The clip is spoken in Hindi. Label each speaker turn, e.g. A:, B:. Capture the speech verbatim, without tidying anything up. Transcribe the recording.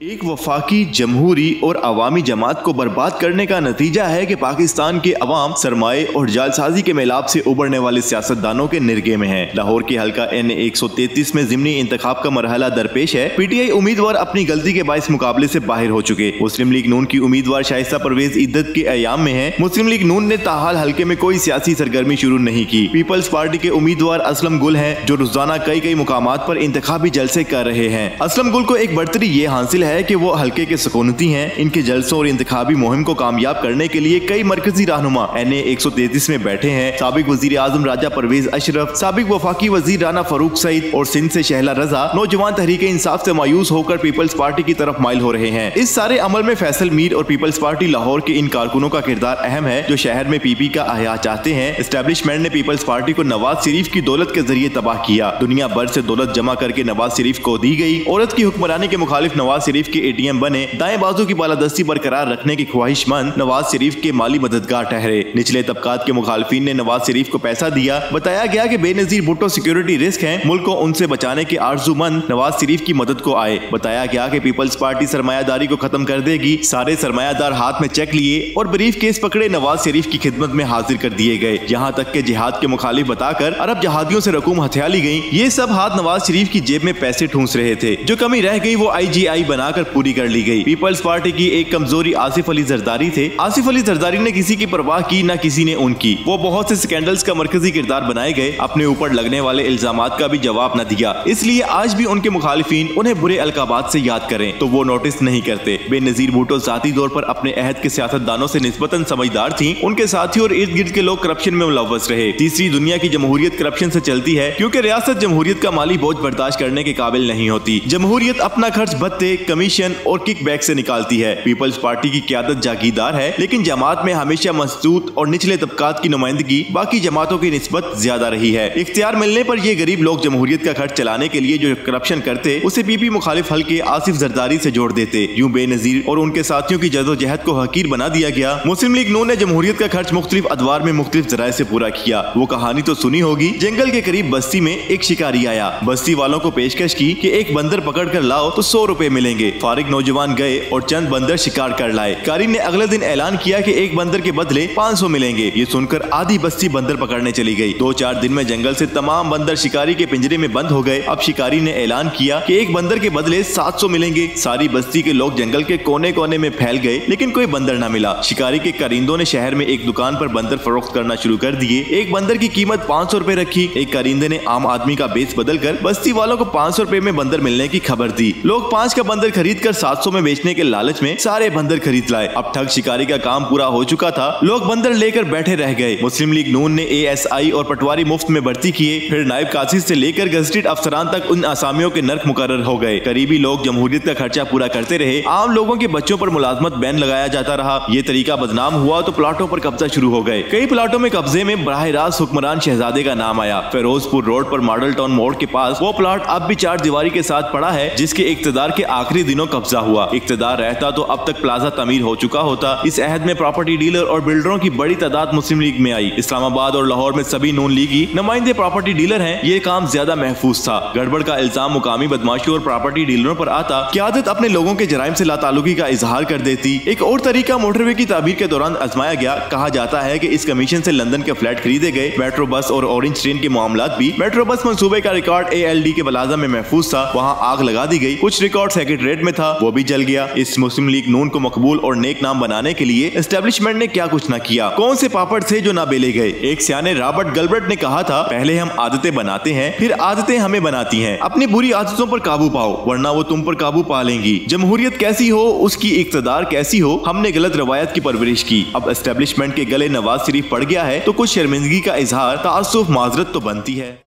A: एक वफाकी जमहूरी और अवामी जमात को बर्बाद करने का नतीजा है कि पाकिस्तान के अवाम सरमाए और जालसाजी के मेलाब से उबरने वाले सियासतदानों के निर्गे में है। लाहौर के हल्का एन एक सौ तैतीस में जिमनी इंतखाब का मरहला दरपेश है। पीटीआई उम्मीदवार अपनी गलती के बायस मुकाबले से बाहर हो चुके। मुस्लिम लीग नून की उम्मीदवार शाइस्ता परवेज इद्दत के अयाम में है। मुस्लिम लीग नून ने ताहाल हल्के में कोई सियासी सरगर्मी शुरू नहीं की। पीपल्स पार्टी के उम्मीदवार असलम गुल है, जो रोजाना कई कई मुकामात पर इंतखाबी जलसे कर रहे हैं। असलम गुल को एक बढ़तरी ये हासिल है है कि वो हल्के के सुकूनती हैं। इनके जलसों और इंतखाबी मुहिम को कामयाब करने के लिए कई मरकजी रहनुमा एन ए एक सौ तैतीस में बैठे हैं। साबिक वजीर आजम राजा परवेज अशरफ, साबिक वफाकी वजीर राना फरूक सईद और सिंध से शहला रजा नौजवान तहरीक इंसाफ से मायूस होकर पीपल्स पार्टी की तरफ माइल हो रहे हैं। इस सारे अमल में फैसल मीर और पीपल्स पार्टी लाहौर के इन कारकुनों का किरदार अहम है, जो शहर में पीपी का अहया चाहते हैं। एस्टेब्लिशमेंट ने पीपल्स पार्टी को नवाज शरीफ की दौलत के जरिए तबाह किया। दुनिया भर से दौलत जमा करके नवाज शरीफ को दी गई। औरत की हुक्मरानी के मुखालिफ नवाज शरीफ के ए टी एम बने। दाएं बाजू की बालादस्ती बरकरार रखने की ख्वाहिशमंद नवाज शरीफ के माली मददगार ठहरे। निचले तबकात के मुखालिफिन ने नवाज शरीफ को पैसा दिया। बताया गया कि बेनजीर भुट्टो सिक्योरिटी रिस्क हैं। मुल्क को उनसे बचाने के आरजूमंद नवाज शरीफ की मदद को आए। बताया गया कि पीपल्स पार्टी सरमायादारी को खत्म कर देगी। सारे सरमायादार हाथ में चेक लिए और ब्रीफ केस पकड़े नवाज शरीफ की खिदमत में हाजिर कर दिए गए। यहाँ तक के जिहाद के मुखालिफ बताकर अरब जहादियों से रकूम हथिया ली गई। ये सब हाथ नवाज शरीफ की जेब में पैसे ठूंस रहे थे। जो कमी रह गई वो आई जी आई बनाकर पूरी कर ली गई। पीपल्स पार्टी की एक कमजोरी आसिफ अली जरदारी थे। आसिफ अली जरदारी ने किसी की परवाह की ना किसी ने उनकी। वो बहुत से स्कैंडल्स का मरकजी किरदार बनाए गए। अपने ऊपर लगने वाले इल्जामात का भी जवाब न दिया। इसलिए आज भी उनके मुखालिफिन उन्हें बुरे अलकाबात से याद करें तो वो नोटिस नहीं करते। बेनजीर भुट्टो जाती तौर पर अपने अहद के सियासतदानों से निस्बतन समझदार थी। उनके साथियों और इर्द गिर्द के लोग करप्शन में मुलव्वस रहे। तीसरी दुनिया की जमहूरियत करप्शन से चलती है, क्योंकि रियासत जमहूरियत का माली बोझ बर्दाश्त करने के काबिल नहीं होती। जमहूरियत अपना खर्च भत्ते, कमीशन और किकबैक से निकालती है। पीपल्स पार्टी की क़यादत जागीरदार है, लेकिन जमात में हमेशा मजदूर और निचले तबकात की नुमाइंदगी बाकी जमातों की निस्बत ज्यादा रही है। इख्तियार मिलने पर ये गरीब लोग जमहूरियत का खर्च चलाने के लिए जो करप्शन करते, उसे पीपी मुखालिफ हल्के आसिफ जरदारी से जोड़ देते। यूं बेनजीर और उनके साथियों की जदोजहद को हकीर बना दिया गया। मुस्लिम लीग नून ने जमहूरियत का खर्च मुख्तलिफ अदवार में मुख्तलिफ जराए से पूरा किया। वो कहानी तो सुनी होगी। जंगल के करीब बस्ती में एक शिकारी आया। बस्ती वालों को पेशकश की कि एक बंदर पकड़ कर लाओ तो सौ रुपए मिलेंगे। फारिग नौजवान गए और चंद बंदर शिकार कर लाए। कारी ने अगले दिन ऐलान किया कि एक बंदर के बदले पाँच सौ मिलेंगे। ये सुनकर आधी बस्ती बंदर पकड़ने चली गई। दो चार दिन में जंगल से तमाम बंदर शिकारी के पिंजरे में बंद हो गए। अब शिकारी ने ऐलान किया कि एक बंदर के बदले सात सौ मिलेंगे। सारी बस्ती के लोग जंगल के कोने कोने में फैल गए, लेकिन कोई बंदर न मिला। शिकारी के कारिंदों ने शहर में एक दुकान पर बंदर फरोख्त करना शुरू कर दिए। एक बंदर की कीमत पाँच सौ रुपए रखी। एक कारिंदे ने आम आदमी का बेस बदल कर बस्ती वालों को पाँच सौ रुपए में बंदर मिलने की खबर दी। लोग पाँच का बंदर खरीद कर सात सौ में बेचने के लालच में सारे बंदर खरीद लाए। अब ठग शिकारी का काम पूरा हो चुका था। लोग बंदर लेकर बैठे रह गए। मुस्लिम लीग नून ने ए एस आई और पटवारी मुफ्त में भर्ती किए। फिर नायब कासिद से लेकर गजटेड अफसरान तक उन आसामियों के नर्क मुकर्रर हो गए। करीबी लोग जमहूरियत का खर्चा पूरा करते रहे। आम लोगों के बच्चों पर मुलाजमत बैन लगाया जाता रहा। ये तरीका बदनाम हुआ तो प्लाटों पर कब्जा शुरू हो गए। कई प्लाटों में कब्जे में बराह रास्त हुक्मरान शहजादे का नाम आया। फिरोजपुर रोड पर मॉडल टाउन मोड़ के पास वो प्लाट अब भी चार दीवारी के साथ पड़ा है, जिसके इक्तदार के आखिरी दिनों कब्जा हुआ। इक्तदार रहता तो अब तक प्लाजा तमीर हो चुका होता। इस अहद में प्रॉपर्टी डीलर और बिल्डरों की बड़ी तादाद मुस्लिम लीग में आई। इस्लामाबाद और लाहौर में सभी नून लीगी नुमाइंदे प्रॉपर्टी डीलर हैं। ये काम ज्यादा महफूज था। गड़बड़ का इल्जाम मुकामी बदमाशों और प्रॉपर्टी डीलरों पर आता। क़यादत अपने लोगों के जराइम से लाताल्लुकी का इजहार कर देती। एक और तरीका मोटरवे की ताबीर के दौरान आजमाया गया। कहा जाता है कि इस कमीशन से लंदन के फ्लैट खरीदे गए। मेट्रो बस और ऑरेंज ट्रेन के मामलात भी। मेट्रो बस मंसूबे का रिकॉर्ड ए एल डी के बलाजा में महफूज था। वहाँ आग लगा दी गई। कुछ रिकॉर्ड सेक्रेटरीट में था, वो भी जल गया। इस मुस्लिम लीग नून को मकबूल और नेक नाम बनाने के लिए एस्टेब्लिशमेंट ने क्या कुछ न किया। कौन से पापड़ थे जो ना बेले गए। एक सियाने रॉबर्ट गलबर्ट ने कहा था, पहले हम आदतें बनाते हैं, फिर आदतें हमें बनाती हैं। अपनी बुरी आदतों पर काबू पाओ, वरना वो तुम पर काबू पा लेंगी। जमहूरियत कैसी हो, उसकी इक्तदार कैसी हो, हमने गलत रवायत की परवरिश की। अब एस्टेब्लिशमेंट के गले नवाज शरीफ पड़ गया है तो कुछ शर्मिंदगी का इजहार, ताअस्सुफ, माजरत तो बनती है।